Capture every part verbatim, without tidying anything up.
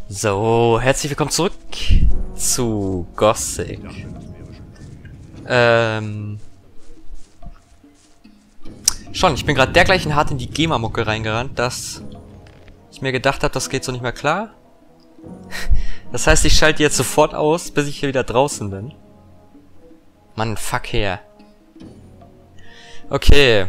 So, herzlich willkommen zurück zu Gothic. Ähm... Schon, ich bin gerade dergleichen hart in die GEMA-Mucke reingerannt, dass ich mir gedacht habe, das geht so nicht mehr klar. Das heißt, ich schalte jetzt sofort aus, bis ich hier wieder draußen bin. Mann, fuck her. Okay.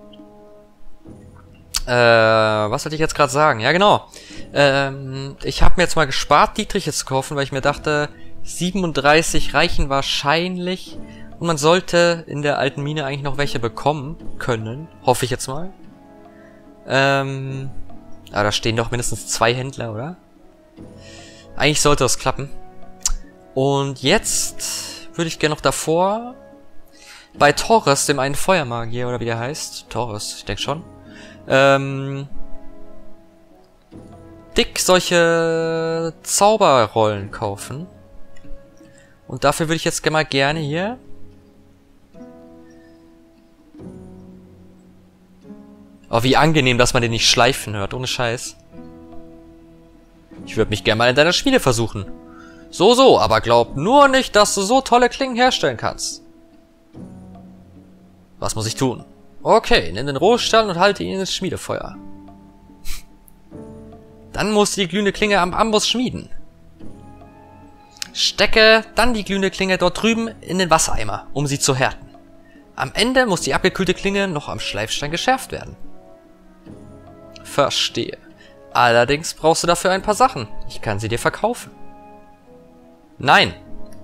Äh, was wollte ich jetzt gerade sagen? Ja, genau. Ähm, ich habe mir jetzt mal gespart, Dietriche zu kaufen, weil ich mir dachte, siebenunddreißig reichen wahrscheinlich. Und man sollte in der alten Mine eigentlich noch welche bekommen können. Hoffe ich jetzt mal. Ähm, aber da stehen doch mindestens zwei Händler, oder? Eigentlich sollte das klappen. Und jetzt würde ich gerne noch davor bei Torres, dem einen Feuermagier, oder wie der heißt. Torres, ich denke schon. Ähm, dick solche Zauberrollen kaufen. Und dafür würde ich jetzt mal gerne hier oh, wie angenehm, dass man den nicht schleifen hört, ohne Scheiß. Ich würde mich gerne mal in deiner Schmiede versuchen. So, so, aber glaub nur nicht, dass du so tolle Klingen herstellen kannst. Was muss ich tun? Okay, nimm den Rohstahl und halte ihn ins Schmiedefeuer. Dann musst du die glühende Klinge am Amboss schmieden. Stecke dann die glühende Klinge dort drüben in den Wassereimer, um sie zu härten. Am Ende muss die abgekühlte Klinge noch am Schleifstein geschärft werden. Verstehe. Allerdings brauchst du dafür ein paar Sachen. Ich kann sie dir verkaufen. Nein.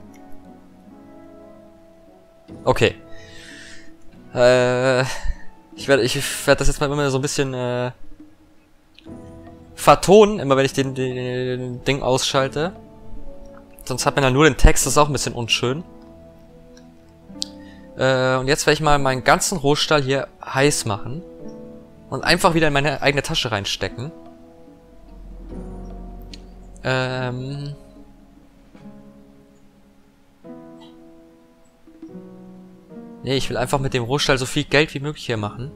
Okay. Äh, ich werde ich werde das jetzt mal immer so ein bisschen äh, vertonen, immer wenn ich den, den, den Ding ausschalte. Sonst hat man ja nur den Text, das ist auch ein bisschen unschön. Äh, und jetzt werde ich mal meinen ganzen Rohstahl hier heiß machen. Und einfach wieder in meine eigene Tasche reinstecken. Ähm... Nee, ich will einfach mit dem Rohstahl so viel Geld wie möglich hier machen.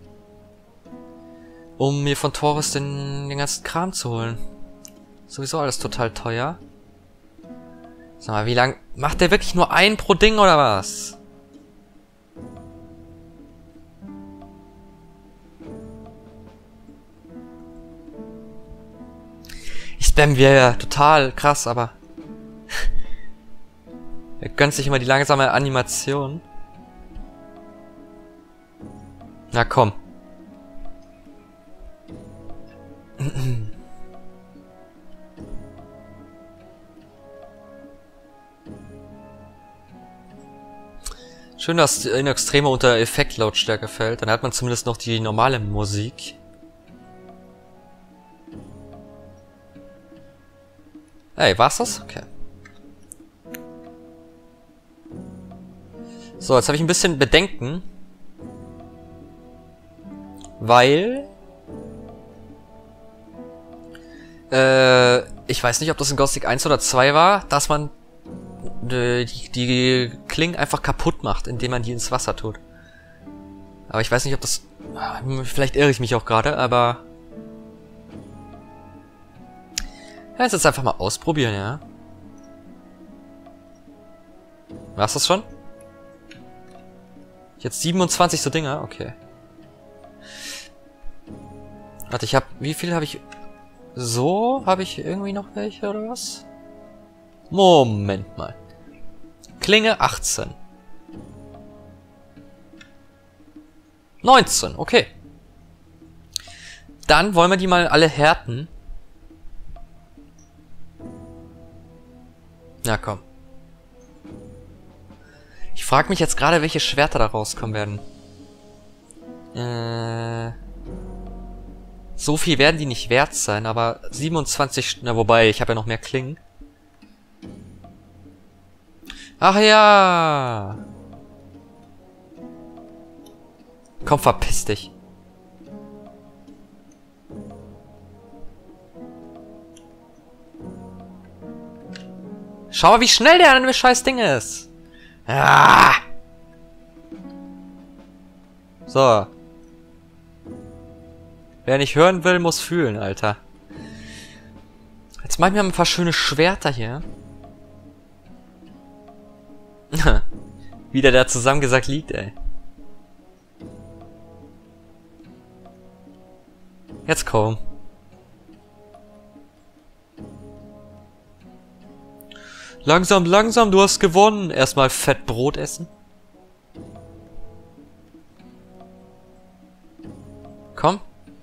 Um mir von Torres den, den ganzen Kram zu holen. Sowieso alles total teuer. Sag mal, wie lang... Macht der wirklich nur ein pro Ding oder was? Ich spam wir ja total krass, aber... Er gönnt sich immer die langsame Animation. Na komm. Schön, dass in Extreme unter Effektlautstärke fällt. Dann hat man zumindest noch die normale Musik. Hey, war's das? Okay. So, jetzt habe ich ein bisschen Bedenken. Weil... Äh, ich weiß nicht, ob das in Gothic eins oder zwei war, dass man äh, die, die Klingen einfach kaputt macht, indem man die ins Wasser tut. Aber ich weiß nicht, ob das... Vielleicht irre ich mich auch gerade, aber... Ja, jetzt jetzt einfach mal ausprobieren, ja. War's das schon? Jetzt siebenundzwanzig so Dinger? Okay. Warte, ich hab... Wie viel habe ich... So? Habe ich irgendwie noch welche, oder was? Moment mal. Klinge achtzehn. neunzehn, okay. Dann wollen wir die mal alle härten. Na komm. Ich frage mich jetzt gerade, welche Schwerter da rauskommen werden. Äh... So viel werden die nicht wert sein, aber siebenundzwanzig... Na, wobei, ich habe ja noch mehr Klingen. Ach ja! Komm, verpiss dich. Schau mal, wie schnell der an dem scheiß Ding ist. Ah! So. Wer nicht hören will, muss fühlen, Alter. Jetzt machen wir ein paar schöne Schwerter hier. Wie der da zusammengesackt liegt, ey. Jetzt komm. Langsam, langsam, du hast gewonnen. Erstmal fett Brot essen. Komm.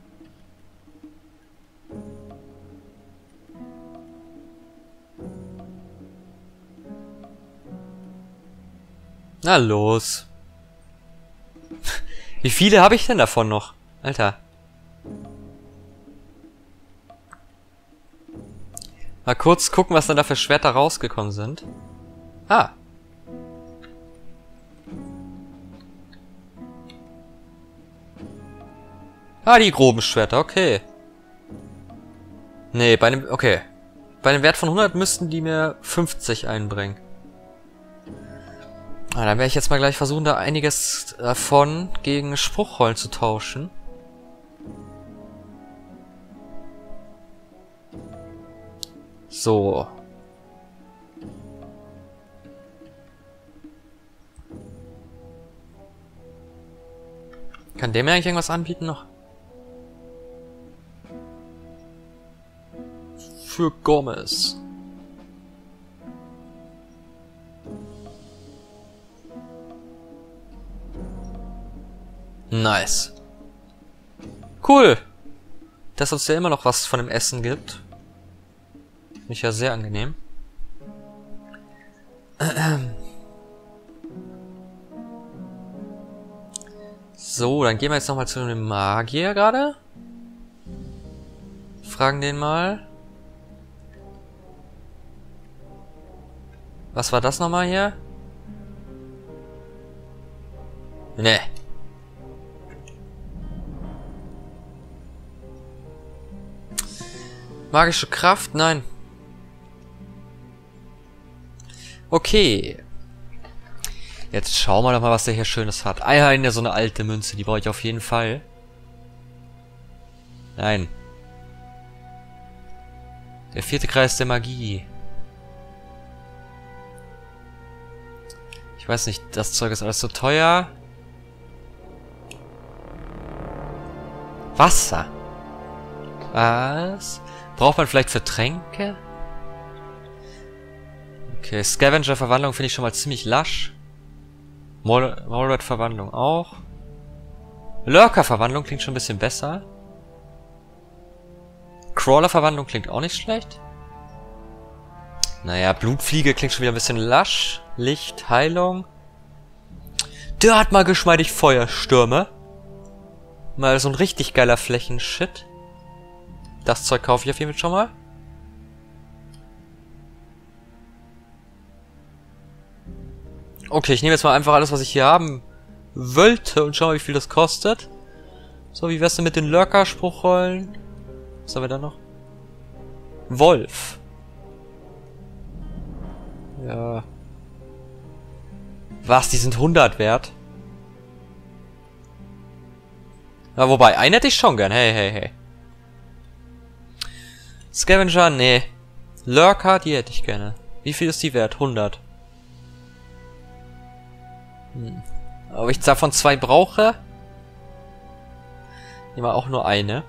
Na los. Wie viele habe ich denn davon noch? Alter. Mal kurz gucken, was dann da für Schwerter rausgekommen sind. Ah. Ah, die groben Schwerter, okay. Nee, bei einem... Okay. Bei einem Wert von hundert müssten die mir fünfzig einbringen. Ah, dann werde ich jetzt mal gleich versuchen, da einiges davon gegen Spruchrollen zu tauschen. So. Kann der mir eigentlich irgendwas anbieten noch? Für Gomez. Nice. Cool. Dass uns ja immer noch was von dem Essen gibt. Finde ich ja sehr angenehm. So, dann gehen wir jetzt nochmal zu dem Magier gerade. Fragen den mal. Was war das nochmal hier? Nee. Magische Kraft? Nein. Okay. Jetzt schauen wir doch mal, was der hier Schönes hat. Ah ja, in der so eine alte Münze. Die brauche ich auf jeden Fall. Nein. Der vierte Kreis der Magie. Ich weiß nicht, das Zeug ist alles so teuer. Wasser. Was? Braucht man vielleicht für Tränke? Okay, Scavenger-Verwandlung finde ich schon mal ziemlich lasch. Mollrat-Verwandlung auch. Lurker-Verwandlung klingt schon ein bisschen besser. Crawler-Verwandlung klingt auch nicht schlecht. Naja, Blutfliege klingt schon wieder ein bisschen lasch. Licht, Heilung. Der hat mal geschmeidig Feuerstürme. Mal so ein richtig geiler Flächenshit. Das Zeug kaufe ich auf jeden Fall schon mal. Okay, ich nehme jetzt mal einfach alles, was ich hier haben wollte und schau mal, wie viel das kostet. So, wie wär's denn mit den Lurker-Spruchrollen? Was haben wir da noch? Wolf. Ja. Was? Die sind hundert wert? Ja, wobei, einen hätte ich schon gern. Hey, hey, hey. Scavenger? Nee. Lurker? Die hätte ich gerne. Wie viel ist die wert? hundert. Hm. Aber ich davon zwei brauche? Nehmen wir auch nur eine.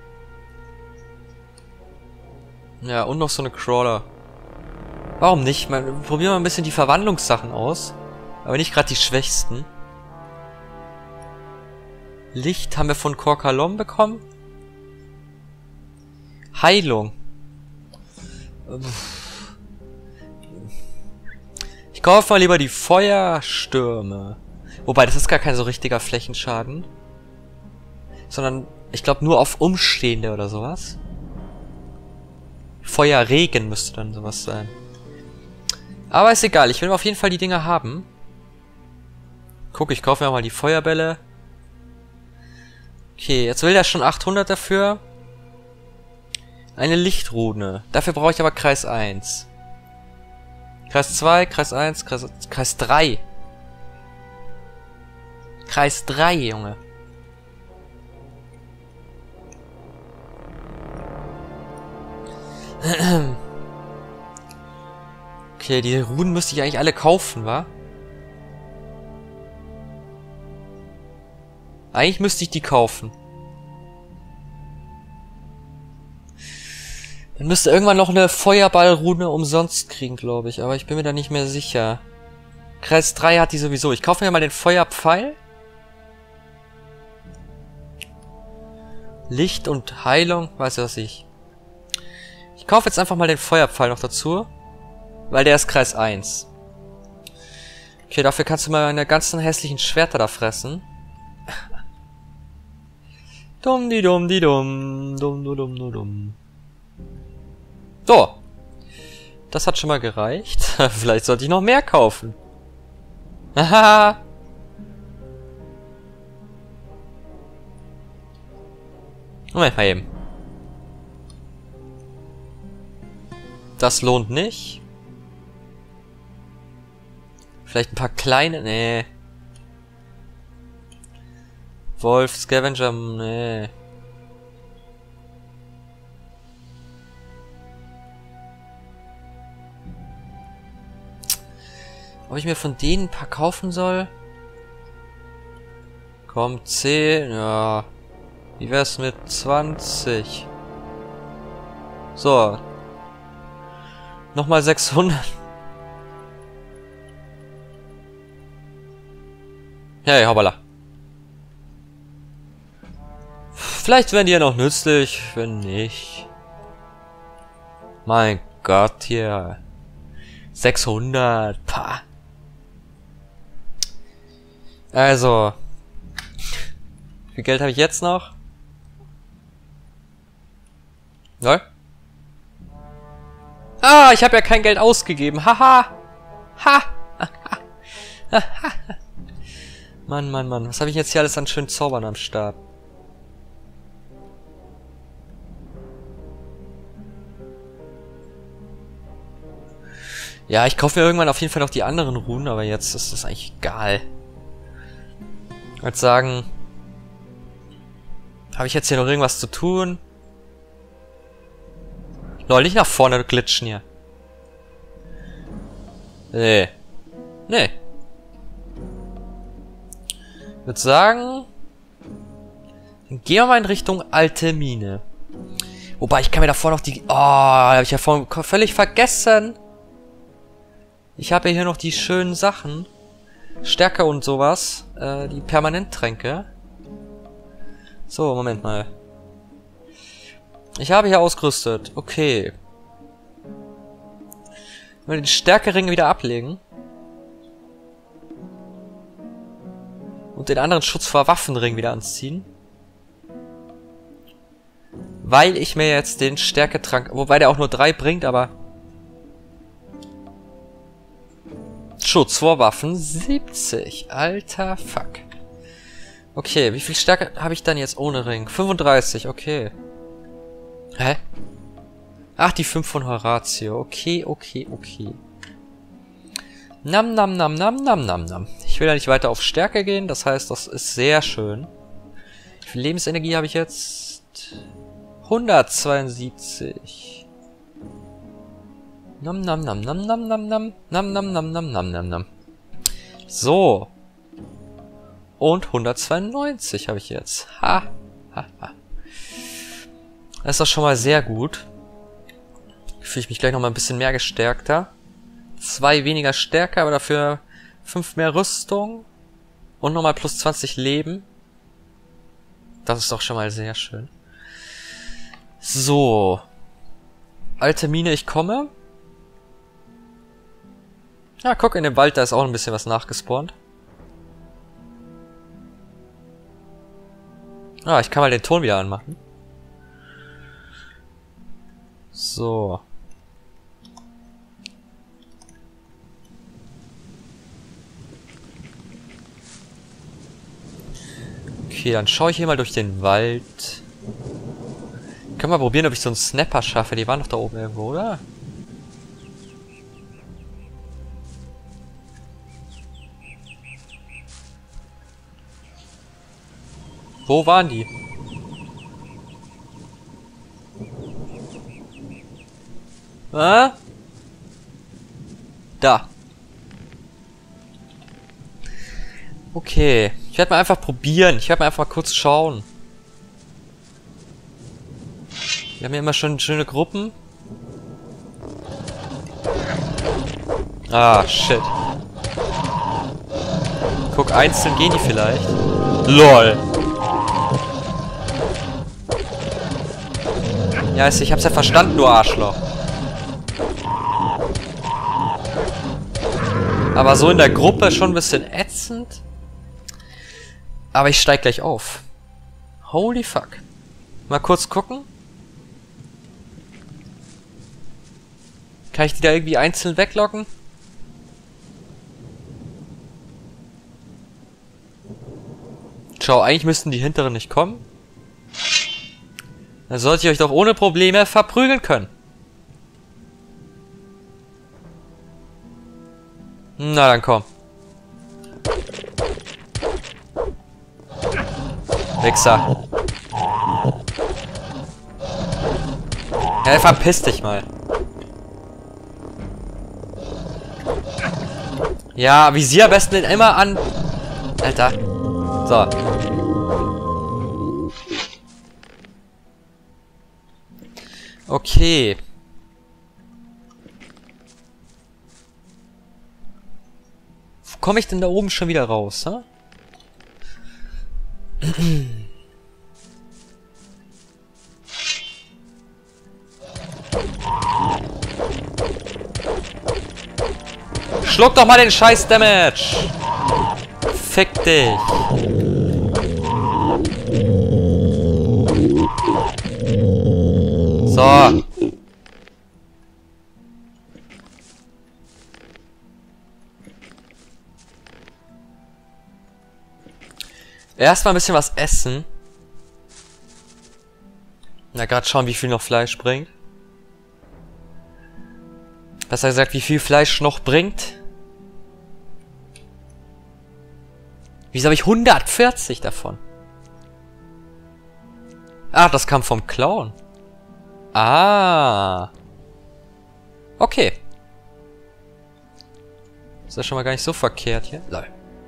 Ja, und noch so eine Crawler. Warum nicht? Mal, probieren wir ein bisschen die Verwandlungssachen aus. Aber nicht gerade die schwächsten. Licht haben wir von Korkalom bekommen. Heilung. Ich kaufe mal lieber die Feuerstürme. Wobei, das ist gar kein so richtiger Flächenschaden. Sondern, ich glaube, nur auf Umstehende oder sowas. Feuerregen müsste dann sowas sein. Aber ist egal, ich will auf jeden Fall die Dinger haben. Guck, ich kaufe mir mal die Feuerbälle. Okay, jetzt will der schon achthundert dafür. Eine Lichtrune. Dafür brauche ich aber Kreis eins. Kreis zwei, Kreis eins, Kreis, Kreis drei. Kreis drei, Junge. Okay, die Runen müsste ich eigentlich alle kaufen, wa? Eigentlich müsste ich die kaufen. Dann müsste irgendwann noch eine Feuerballrune umsonst kriegen, glaube ich. Aber ich bin mir da nicht mehr sicher. Kreis drei hat die sowieso. Ich kaufe mir mal den Feuerpfeil. Licht und Heilung. Weiß was ich. Ich kaufe jetzt einfach mal den Feuerpfeil noch dazu. Weil der ist Kreis eins. Okay, dafür kannst du mal meine ganzen hässlichen Schwerter da fressen. Dumm, die dumm, die dumm. Dumm, du dumm, du dumm. So. Das hat schon mal gereicht. Vielleicht sollte ich noch mehr kaufen. Haha. Moment mal eben. Das lohnt nicht. Vielleicht ein paar kleine... Nee. Wolf, Scavenger... Nee. Ob ich mir von denen ein paar kaufen soll? Komm, zehn... Ja... Wie wär's mit zwanzig? So. Nochmal sechshundert. Hey, hoppala. Vielleicht werden die ja noch nützlich, wenn nicht. Mein Gott, hier. sechshundert. Pah. Also. Wie viel Geld habe ich jetzt noch? Nein? Ah, ich habe ja kein Geld ausgegeben. Haha. Ha. Mann, Mann, Mann. Was habe ich jetzt hier alles an schönen Zaubern am Start? Ja, ich kaufe mir irgendwann auf jeden Fall noch die anderen Runen, aber jetzt ist das eigentlich egal. Ich würde sagen... Habe ich jetzt hier noch irgendwas zu tun? Lol, nicht nach vorne glitschen hier. Nee. Nee. Ich würde sagen... Dann gehen wir mal in Richtung alte Mine. Wobei, ich kann mir davor noch die... Oh, habe ich ja vorhin völlig vergessen. Ich habe ja hier noch die schönen Sachen. Stärke und sowas. Äh, die Permanenttränke. So, Moment mal. Ich habe hier ausgerüstet. Okay. Wenn wir den Stärkering wieder ablegen. Und den anderen Schutz vor Waffenring wieder anziehen. Weil ich mir jetzt den Stärketrank... Wobei der auch nur drei bringt, aber... Schutz vor Waffen siebzig. Alter Fuck. Okay, wie viel Stärke habe ich dann jetzt ohne Ring? fünfunddreißig, okay. Hä? Ach, die fünf von Horatio. Okay, okay, okay. Nam, nam, nam, nam, nam, nam, nam. Ich will ja nicht weiter auf Stärke gehen, das heißt, das ist sehr schön. Wie viel Lebensenergie habe ich jetzt? hundertzweiundsiebzig. Nam, nam, nam, nam, nam, nam, nam, nam, nam, nam, nam, nam, nam, nam. So. Und hundertzweiundneunzig habe ich jetzt. Ha, ha, ha. Das ist doch schon mal sehr gut. Fühle ich mich gleich noch mal ein bisschen mehr gestärkter. Zwei weniger Stärke, aber dafür fünf mehr Rüstung. Und nochmal plus zwanzig Leben. Das ist doch schon mal sehr schön. So. Alte Mine, ich komme. Ja, guck, in dem Wald, da ist auch ein bisschen was nachgespawnt. Ah, ich kann mal den Ton wieder anmachen. So. Okay, dann schaue ich hier mal durch den Wald. Können wir probieren, ob ich so einen Snapper schaffe. Die waren doch da oben irgendwo, oder? Wo waren die? Ah? Da. Okay. Ich werde mal einfach probieren. Ich werde mal einfach mal kurz schauen. Wir haben ja immer schon schöne Gruppen. Ah, shit. Guck, einzeln gehen die vielleicht. LOL. Ja, ich hab's ja verstanden, du Arschloch. Aber so in der Gruppe schon ein bisschen ätzend. Aber ich steig gleich auf. Holy fuck. Mal kurz gucken. Kann ich die da irgendwie einzeln weglocken? Schau, eigentlich müssten die hinteren nicht kommen. Dann sollte ich euch doch ohne Probleme verprügeln können. Na dann komm. Wichser. Ja, verpiss dich mal. Ja, visier am besten den immer an. Alter. So. Okay. Wo komme ich denn da oben schon wieder raus, ha? Schluck doch mal den scheiß Damage! Fick dich! So. Erstmal ein bisschen was essen. Na, gerade schauen, wie viel noch Fleisch bringt. Besser gesagt, wie viel Fleisch noch bringt. Wieso habe ich hundertvierzig davon? Ah, das kam vom Clown. Ah. Okay. Ist ja schon mal gar nicht so verkehrt hier. Lol.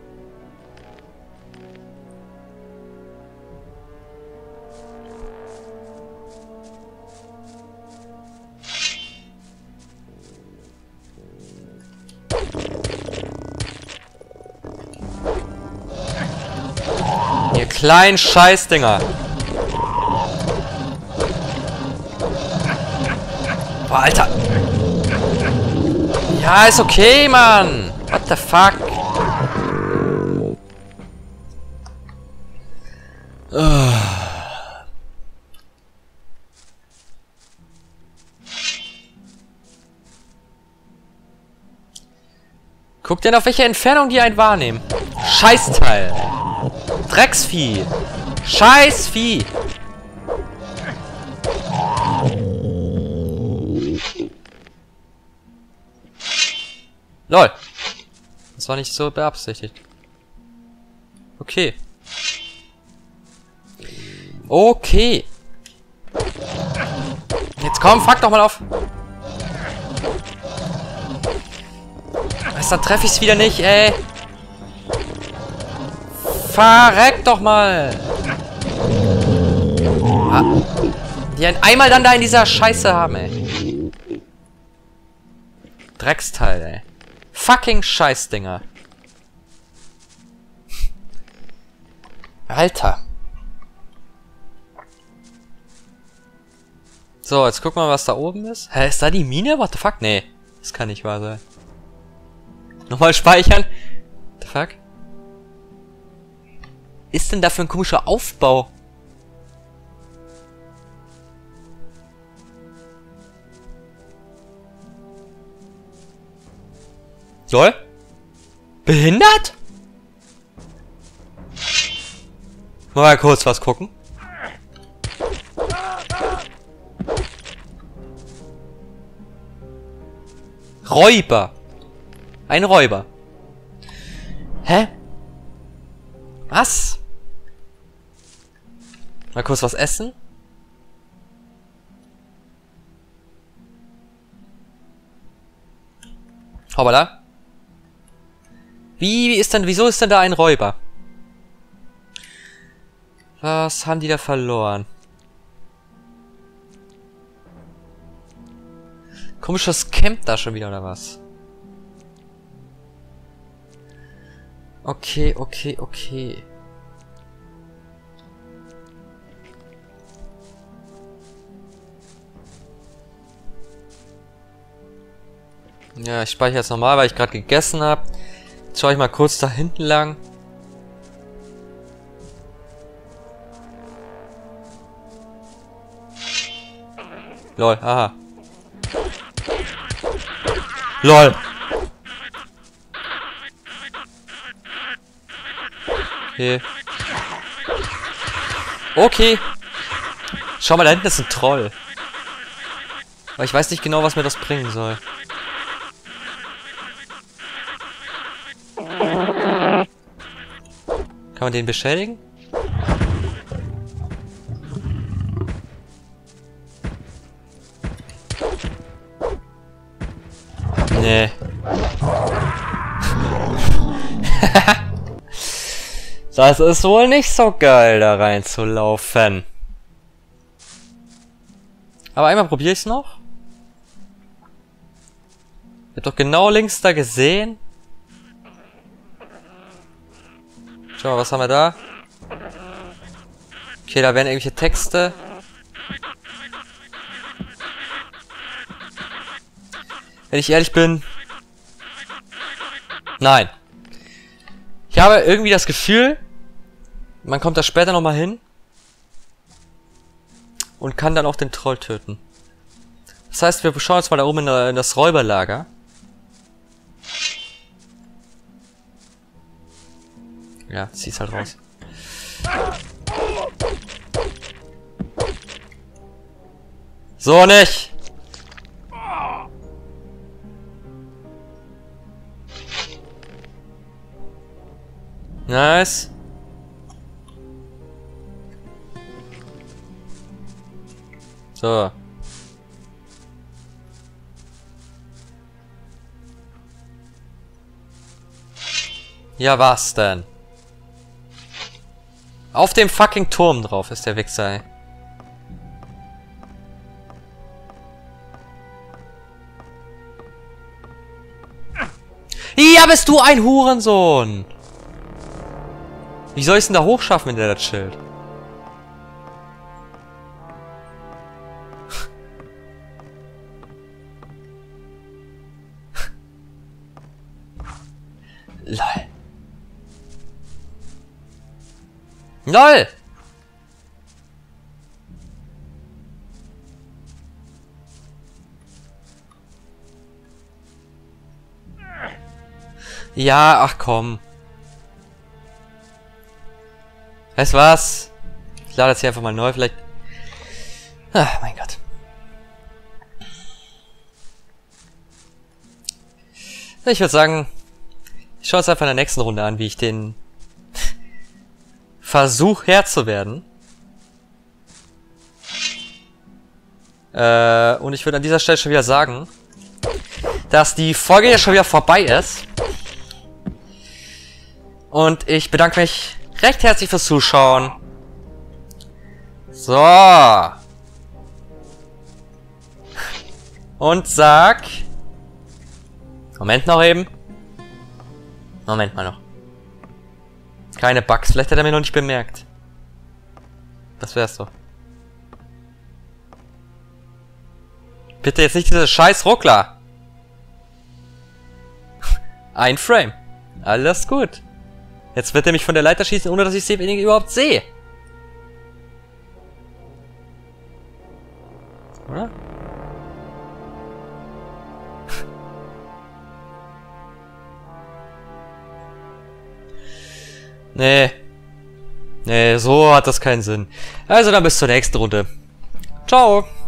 Ihr kleinen Scheißdinger. Boah, Alter. Ja, ist okay, Mann. What the fuck? Uh. Guck denn, auf welche Entfernung die einen wahrnehmen. Scheißteil. Drecksvieh. Scheißvieh. Lol. Das war nicht so beabsichtigt. Okay. Okay. Jetzt komm, fuck doch mal auf. Dann treffe ich es wieder nicht, ey. Verreck doch mal. Ah. Die einen einmal dann da in dieser Scheiße haben, ey. Drecksteil, ey. Fucking Scheißdinger. Alter. So, jetzt gucken wir mal, was da oben ist. Hä, ist da die Mine? What the fuck? Nee. Das kann nicht wahr sein. Nochmal speichern. What the fuck? Ist denn da für ein komischer Aufbau? Lol? Behindert? Mal kurz was gucken. Räuber. Ein Räuber. Hä? Was? Mal kurz was essen. Hoppala. Wie ist denn, wieso ist denn da ein Räuber? Was haben die da verloren? Komisches Camp da schon wieder, oder was? Okay, okay, okay. Ja, ich speichere jetzt nochmal, weil ich gerade gegessen habe. Jetzt schaue ich mal kurz da hinten lang. Lol, aha. Lol. Okay. Okay. Schau mal, da hinten ist ein Troll. Aber ich weiß nicht genau, was mir das bringen soll. Kann man den beschädigen? Nee. Das ist wohl nicht so geil, da reinzulaufen. Aber einmal probiere ich es noch. Ich hab doch genau links da gesehen. Schau mal, was haben wir da? Okay, da werden irgendwelche Texte. Wenn ich ehrlich bin... Nein. Ich habe irgendwie das Gefühl, man kommt da später nochmal hin und kann dann auch den Troll töten. Das heißt, wir schauen uns mal da oben in das Räuberlager. Ja, zieh's halt raus. So nicht! Nice. So. Ja, was denn? Auf dem fucking Turm drauf ist der Wichser. Ja, bist du ein Hurensohn! Wie soll ich es denn da hochschaffen, wenn der da chillt? Lol. LOL! Ja, ach komm. Weißt du was? Ich lade das hier einfach mal neu, vielleicht... Ach, mein Gott. Ich würde sagen, ich schaue es einfach in der nächsten Runde an, wie ich den Versuch Herr zu werden. Äh, und ich würde an dieser Stelle schon wieder sagen, dass die Folge ja schon wieder vorbei ist. Und ich bedanke mich recht herzlich fürs Zuschauen. So. Und sag... Moment noch eben. Moment mal noch. Keine Bugs. Vielleicht hat er mir noch nicht bemerkt. Das wär's doch. Bitte jetzt nicht diese scheiß Ruckler. Ein Frame. Alles gut. Jetzt wird er mich von der Leiter schießen, ohne dass ich sie überhaupt sehe. Oder? Nee. Nee, so hat das keinen Sinn. Also dann bis zur nächsten Runde. Ciao.